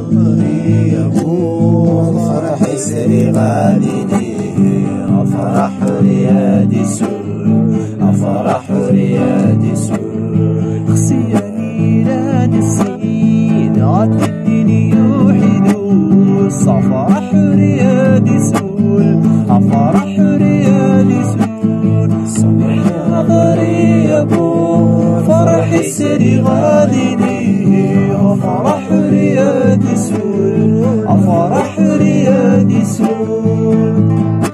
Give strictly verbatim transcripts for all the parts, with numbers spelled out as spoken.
ظهري يبوح فرح يسري غادي أفرح ريادي سول أفرح ريادي سول خصياني راد السين عالتنين يوحدو أفرح ريادي سول أفرح ريادي سول صبح ظهري يبوح فرح يسري غادي أفرح ريادي سول أفرح ريادي سول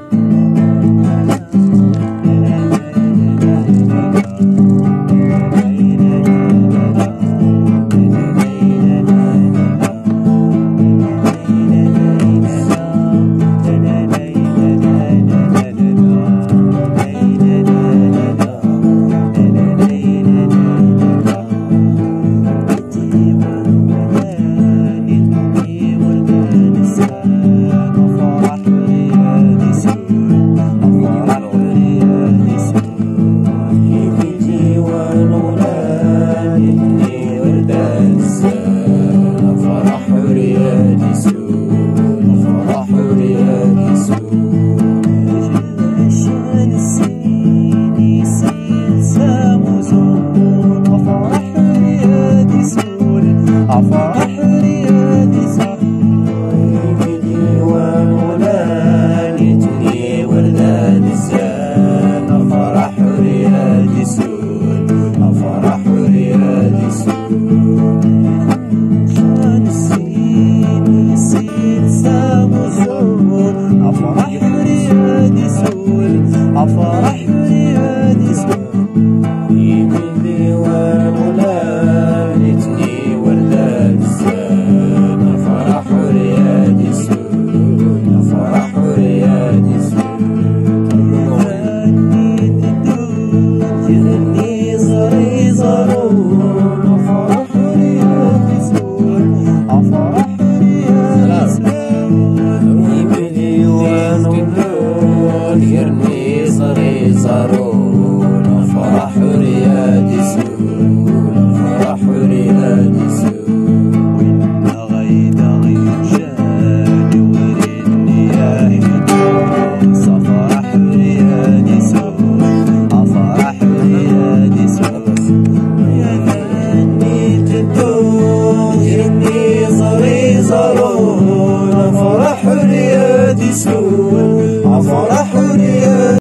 أفرح ريادي سول ديوان ولاني تني وردان الزان أفرح ريادي سول أفرح ريادي سول شان السين السين سامو زول أفرح ريادي سول أفرح